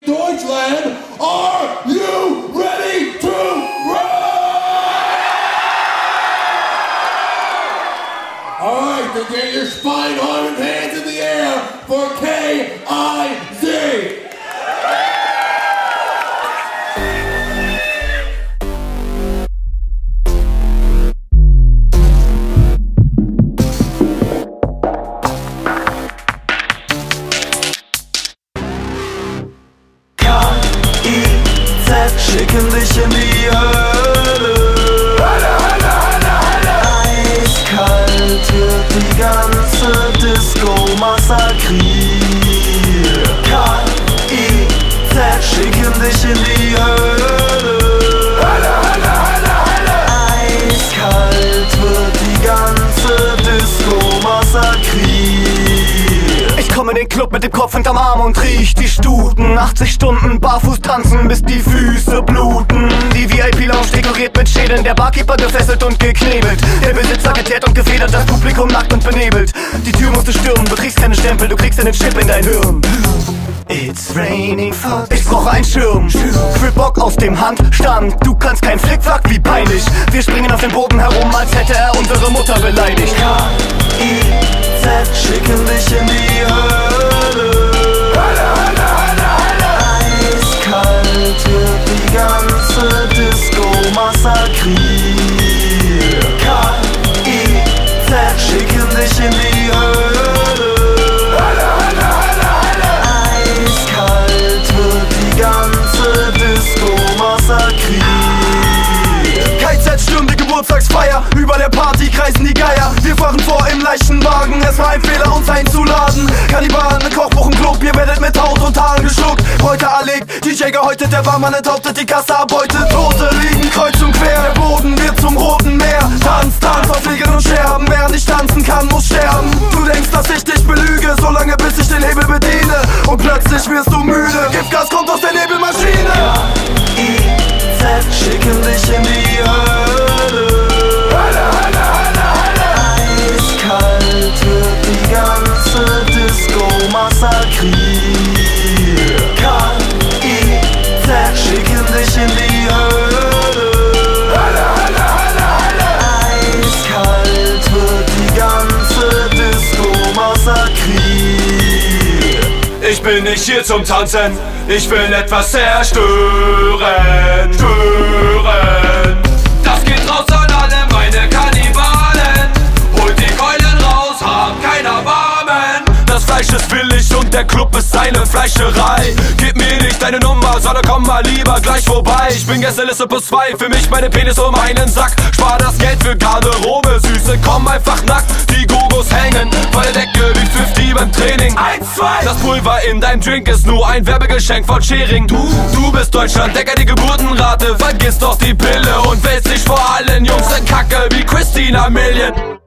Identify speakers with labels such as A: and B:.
A: Deutschland, are you ready to ride? Alright, then get your spine, arm, and hands in the air for KIZ!
B: Schicken dich in die Hölle. Hölle, Hölle, Hölle, Hölle. Eiskalt wird die ganze Disco massakriert. KIZ schicken dich in die Hölle. Hölle, Hölle, Hölle, Hölle. Eiskalt wird die ganze Disco massakriert. Ich komm in den Club mit dem Kopf hinterm Arm und riech die Stuten. 80 Stunden barfuß tanzen, bis die Füße bluten. Die VIP-Lounge dekoriert mit Schädeln, der Barkeeper gefesselt und geknebelt. Der Besitzer geteert und gefedert, das Publikum nackt und benebelt. Die Tür musste stürmen, du kriegst keine Stempel, du kriegst einen Chip in dein Hirn. It's raining fuck. Ich brauche einen Schirm. Cripbock aus dem Handstand. Du kannst kein Flickflack, wie peinlich. Wir springen auf dem Boden herum, als hätte er unsere Mutter beleidigt. KIZ schicken dich in die Hölle. Hölle, Hölle, Hölle, Hölle. Eiskalt wird die ganze Disco massakriert. KIZ schicken dich in die Hölle. Hölle, Hölle, Hölle, Hölle. Eiskalt wird die ganze Disco massakriert. KIZ stürmt die Geburtstagsfeier. Über der Party kreisen die Geier. Wir fahren vor im leichten Wagen. Es war ein Fehler, uns einzuladen. Kannibalen mit Kochbuch im Club. Ihr werdet mit Haut und Haaren geschluckt. Bräute erlegt, DJ gehäutet. Der Barmann enthauptet, die Kasse erbeutet. Tote liegen kreuz und quer. Der Boden wird zum Roten Meer. Tanz, Tanz auf Wegen und Scherben. Wer nicht tanzen kann, muss sterben. Du denkst, dass ich dich belüge, solange bis ich den Hebel bediene. Und plötzlich wirst du müde. Giftgas kommt aus der Nebelmaschine. KIZ schicken dich in die Hölle. Hölle, Hölle, Hölle, Hölle. Eiskalt wird die ganze Disco massakriert. KIZ schicken dich in die Hölle. Hölle, Hölle, Hölle, Hölle. Eiskalt wird die ganze Disco massakriert. Ich bin nicht hier zum Tanzen, ich will etwas zerstören. Stören. Das geht raus an alle meine Kannibalen. Holt die Keulen raus, hab kein Erbarmen. Das Fleisch ist billig und der Club ist eine Fleischerei. Gib mir nicht deine Nummer, sondern komm mal lieber gleich vorbei. Ich bin Gästeliste plus 2, für mich meine Penis um einen Sack. Spar das Geld für Garderobe, Süße, komm einfach nackt. Die Gogos hängen vor der Decke wie 50 beim Training. 1, 2. Das Pulver in deinem Drink ist nur ein Werbegeschenk von Schering. Du bist Deutschland, Decker die Geburtenrate. Vergiss doch die Pille und wälzt dich vor allen Jungs in Kacke wie Christina Million.